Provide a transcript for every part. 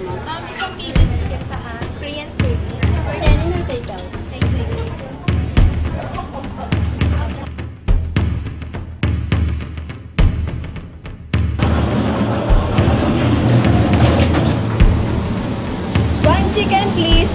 Isang Cajun chicken sa Korean spaghetti. For dining or takeout? Takeaway. One chicken, please.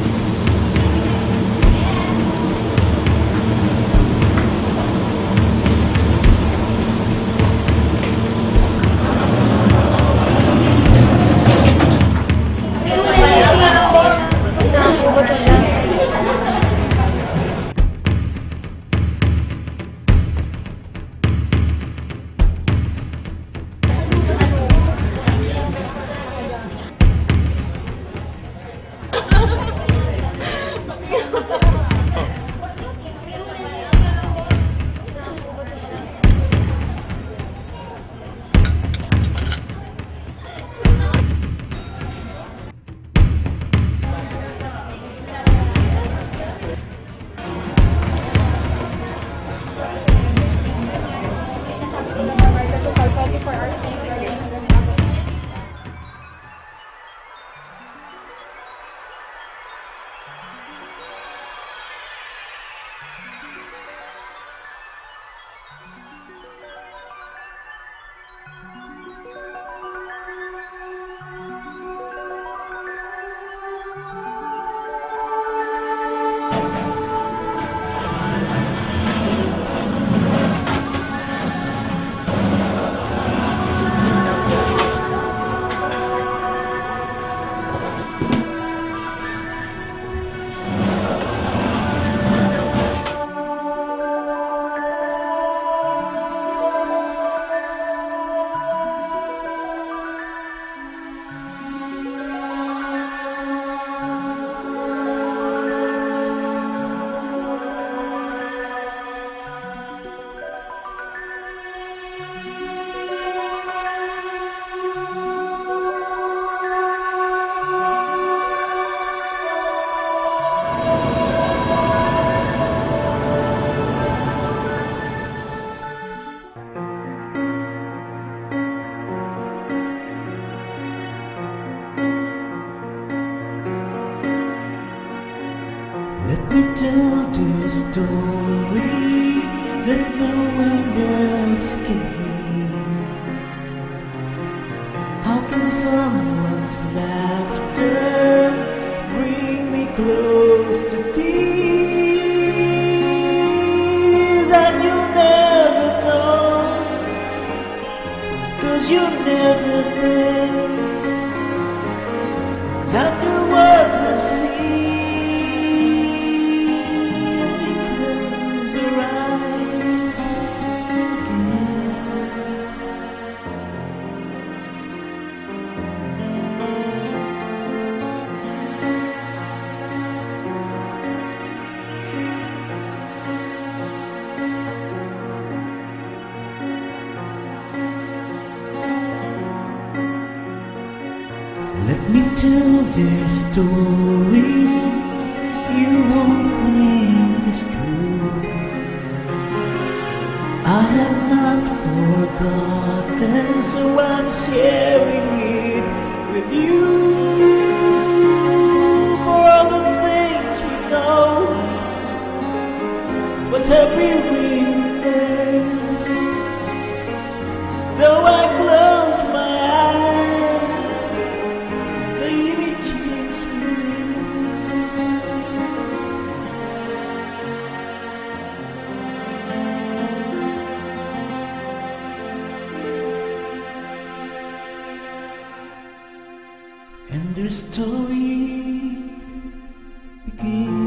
Let me tell the story that no one else can hear. How can someone's laughter bring me close to tears? And you'll never know, 'cause you're never there. After what we've seen, let me tell this story, you won't think it's true. I have not forgotten, so I'm sharing it with you. For all the things we know, what have we learned? Though I close my eyes, the images remain. And the story begins.